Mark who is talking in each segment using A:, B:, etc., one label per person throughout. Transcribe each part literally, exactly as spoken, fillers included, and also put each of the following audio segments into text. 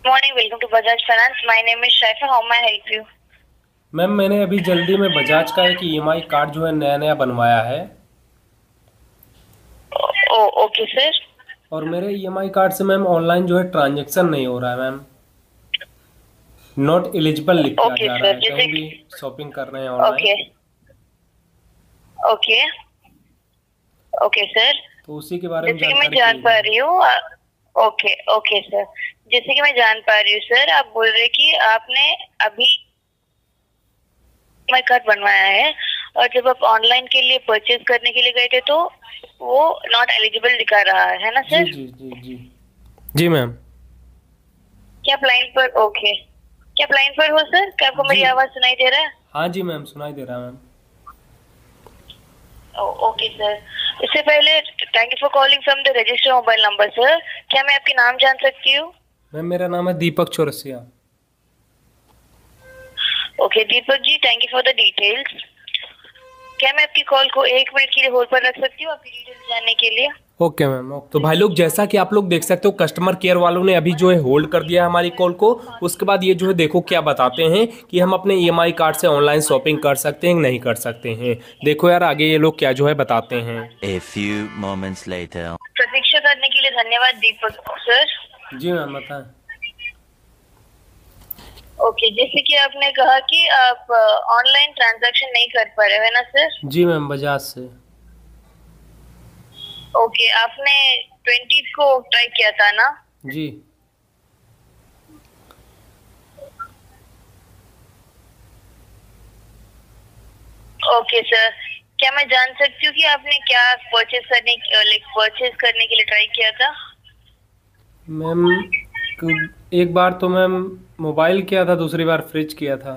A: Morning, welcome to Bajaj finance. My name is Shaifa. How may I help you?
B: Ma'am मैंने अभी जल्दी में बजाज का एक ईएमआई कार्ड जो है नया नया बनवाया है।
A: Oh okay sir.
B: और मेरे ईएमआई कार्ड से मैम ऑनलाइन जो है ट्रांजैक्शन नहीं हो रहा है मैम। नॉट एलिजिबल लिख के आ
A: ओके
B: जा रहा
A: सर,
B: है
A: जैसे
B: कहीं भी
A: कि
B: शॉपिंग कर रहे हैं online.
A: Okay okay okay sir,
B: तो उसी के बारे में
A: जैसे कि मैं
B: जानकारी
A: जान
B: चाहिए
A: पा
B: थी।
A: रही हूँ। ओके ओके सर, जैसे कि मैं जान पा रही हूँ सर, आप बोल रहे कि आपने अभी माई कार्ड बनवाया है और जब आप ऑनलाइन के लिए परचेज करने के लिए गए थे तो वो नॉट एलिजिबल दिखा रहा है है ना
B: जी
A: सर?
B: जी जी जी जी मैम।
A: क्या आप लाइन पर ओके क्या आप लाइन पर हो सर? क्या आपको
B: जी
A: मेरी आवाज सुनाई दे रहा है?
B: हाँ जी मैम, सुनाई दे रहा है मैम।
A: ओके सर, इससे पहले thank you for calling from the register mobile number sir. क्या मैं आपके नाम जान सकती हूँ?
B: मैम मेरा नाम है Deepak Chaurasia.
A: Okay Deepak ji, thank you for the details. क्या मैं आपकी कॉल को एक मिनट के लिए होल्ड पर रख सकती हूँ आपकी डिटेल्स जानने के लिए?
B: Okay ma'am okay. तो भाई लोग, जैसा कि आप लोग देख सकते हो, कस्टमर केयर वालों ने अभी जो है होल्ड कर दिया है हमारी कॉल को। उसके बाद ये जो है देखो क्या बताते हैं कि हम अपने ईएमआई कार्ड से ऑनलाइन शॉपिंग कर सकते हैं नहीं कर सकते हैं। देखो यार आगे ये लोग क्या जो है बताते हैं।
C: A few moments later.
A: प्रतीक्षा करने के लिए धन्यवाद दीपक सर।
B: जी मैम बताएं।
A: ओके, जैसे कि आपने कहा कि आप ऑनलाइन ट्रांजैक्शन नहीं कर पा रहे हो, है ना सर?
B: जी मैम, बजाज से।
A: ओके, आपने ट्वेंटी को ट्राई किया था ना?
B: जी
A: ओके सर, क्या मैं जान सकती हूँ कि आपने क्या परचेज करने लाइक परचेज करने के लिए ट्राई किया था?
B: मैम, क- एक बार तो मैम मोबाइल किया था, दूसरी बार फ्रिज किया था।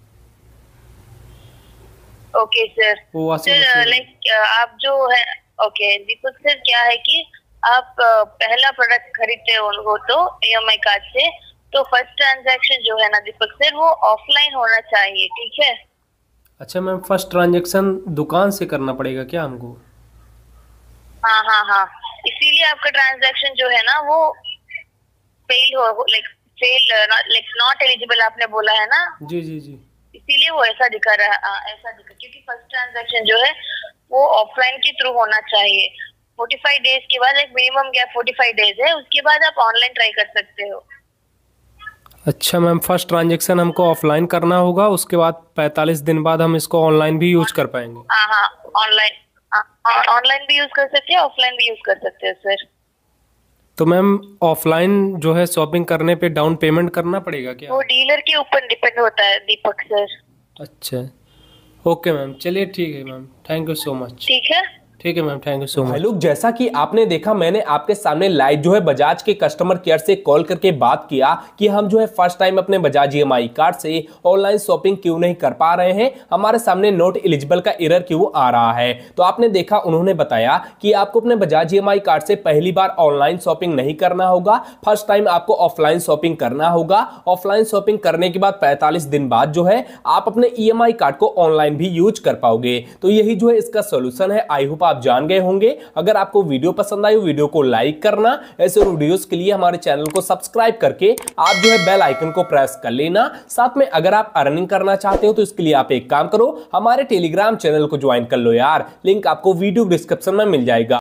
A: Okay sir.
B: वो वॉशिंग
A: सर
B: मशीन।
A: लाइक आप जो है ओके दीपक सर, क्या है कि आप अ, पहला प्रोडक्ट खरीदते हो उनको तो ईएमआई कार्ड से, तो फर्स्ट ट्रांजैक्शन जो है ना दीपक सर, वो ऑफलाइन होना चाहिए, ठीक है?
B: अच्छा मैम, फर्स्ट ट्रांजैक्शन दुकान से करना पड़ेगा क्या हमको?
A: हाँ हाँ हाँ, इसीलिए आपका ट्रांजैक्शन जो है ना वो फेल हो like fail like not eligible आपने बोला है ना,
B: जी जी जी।
A: इसीलिए वो ऐसा दिखा रहा है। ऐसा दिखा क्योंकि फर्स्ट ट्रांजैक्शन जो है वो ऑफलाइन के थ्रू होना चाहिए। फोर्टी फाइव डेज के बाद, एक minimum gap forty five days है, उसके बाद आप ऑनलाइन ट्राई कर सकते हो।
B: अच्छा मैम, फर्स्ट ट्रांजैक्शन हमको ऑफलाइन करना होगा, उसके बाद पैंतालीस दिन बाद हम इसको ऑनलाइन भी यूज कर पाएंगे।
A: हाँ हाँ, ऑनलाइन ऑनलाइन भी यूज कर सकते हैं, ऑफलाइन भी यूज कर सकते हैं सर।
B: तो मैम, ऑफलाइन जो है शॉपिंग करने पे डाउन पेमेंट करना पड़ेगा क्या?
A: वो डीलर के ऊपर डिपेंड होता है दीपक सर।
B: अच्छा। ओके मैम, चलिए ठीक है ma'am, thank you so much.
A: ठीक है।
B: ठीक है ma'am, thank you so much. भाई लोग, जैसा कि आपने देखा, मैंने आपके सामने लाइव जो है बजाज के कस्टमर केयर से कॉल करके बात किया कि हम जो है फर्स्ट टाइम अपने बजाज ईएमआई कार्ड से ऑनलाइन शॉपिंग क्यों नहीं कर पा रहे हैं, हमारे सामने नॉट एलिजिबल का एरर क्यों आ रहा है। तो आपने देखा, उन्होंने बताया कि आपको अपने बजाज ईएमआई कार्ड से पहली बार ऑनलाइन शॉपिंग नहीं करना होगा, फर्स्ट टाइम आपको ऑफलाइन शॉपिंग करना होगा। ऑफलाइन शॉपिंग करने के बाद पैंतालीस दिन बाद जो है आप अपने ईएमआई कार्ड को ऑनलाइन भी यूज कर पाओगे। तो यही जो है इसका सोल्यूशन है। आई होप आप जान गए होंगे। अगर आपको वीडियो पसंद आई, वीडियो को लाइक करना, ऐसे वीडियोस के लिए हमारे चैनल को सब्सक्राइब करके आप जो है बेल आइकन को प्रेस कर लेना। साथ में अगर आप अर्निंग करना चाहते हो तो इसके लिए आप एक काम करो, हमारे टेलीग्राम चैनल को ज्वाइन कर लो यार, लिंक आपको वीडियो डिस्क्रिप्शन में मिल जाएगा।